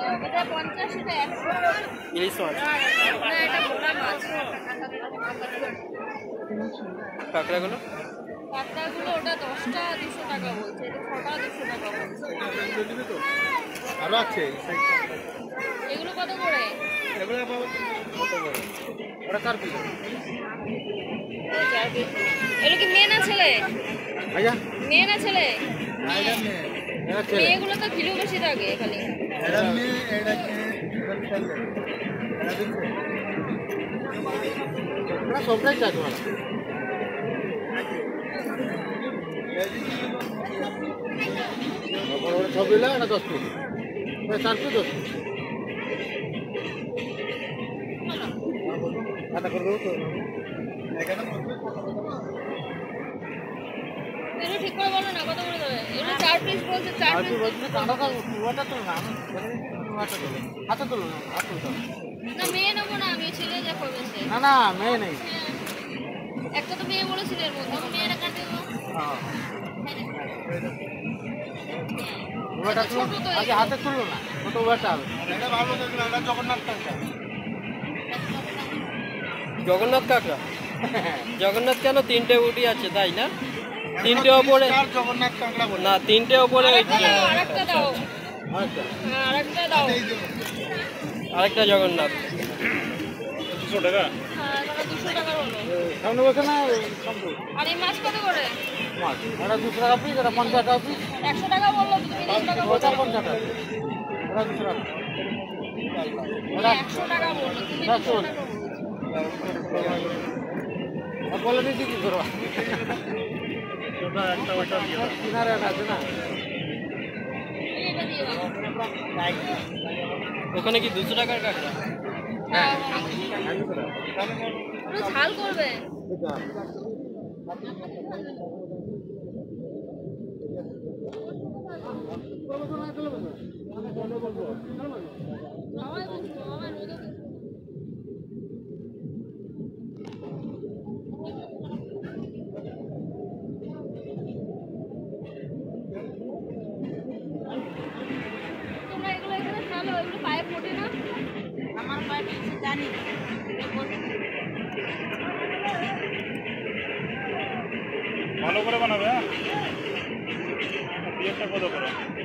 এটা 50 এটা 100 ইলিশ মাছ না এটা ভোলা মাছ কাঁকড়াগুলো ওটা 10টা 200 টাকা বলছে এটা 6টা 200 টাকা বলছে আরো আছে এগুলো কত করে এগুলো কত করে ওটা 4 পিস এগুলো কি মেয়ে না ছেলে ভাইয়া মেয়ে না ছেলে এটা মেয়ে এটা ছেলে মেয়েগুলো তো কিলো বেশি থাকে খালি এটা মেয়ে এটা ছেলে এটা দিচ্ছে এটা সবটাই চাটু वाला বড় বড় ছবিলা এটা 10 পিস এটা 4 পিস 10 পিস আটা করে দেবো তো এখানে এগুলো ঠিক করে বলো না কত করে দেবে এগুলো 4 পিস বলছে 4 পিস বলছি কাঁটাটা ওটা তো না ওটা তো হাতে তুলো না হাতে তুলো না মেয়ে নেবো না আমি ছেলে যা করবে সে না না মেয়ে নেই একটা তো মেয়ে বলেছিল এর মধ্যে আমি মেয়েটা কাটে দেবো হ্যাঁ ওটা তো আগে হাতে তুলো না ছোট ওটা এটা ভালো দেখলে এটা জগন্নাথ কাঁকড়া জগন্নাথ কাঁকড়া জগন্নাথ কেন 3টে উটি আছে তাই না 3টে ওপরে জগন্নাথ কাঁকড়া বলে না 3টে ওপরে আরেকটা দাও আচ্ছা হ্যাঁ আরেকটা দাও আরেকটা জগন্নাথ 200 টাকা হ্যাঁ দাদা 200 টাকা হলো সামনে বসে না সামনে আর এই মাছ কত করে মাছ এটা 200 টাকা পিস এটা 50 টাকা পিস 100 টাকা বললো তুমি 20 টাকা বলছো ওটা 50 টাকা ওটা 200 টাকা ওটা 100 টাকা বললো তুমি 200 টাকা বলছো বলে দিচ্ছি কি করবা ওটা একটা ওটা দিয়ে কিনারে আছে না এটা দিয়ে দাও ওখানে কি 200 টাকার কাঁকড়া হ্যাঁ পুরো ঝাল করবে আমায় বলছো আমায় রোদে তোমরা এগুলো এখানে খালো এগুলো পায়ে ফোটে না আমার পায়ে ফোটে জানি ভালো করে বানাবে হ্যাঁ পিয়াজটা কত করে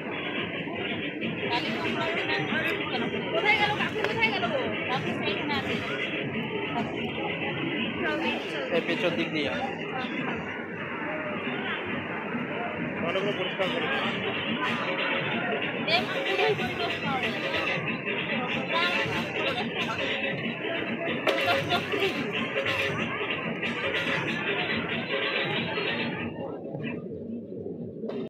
কোথায় গেল কাকু কোথায় গেল কাকু সেইখানে আছে এই পেছন দিক দিয়ে ভালো করে পরিষ্কার করে দেখ পুরো পরিষ্কার হবে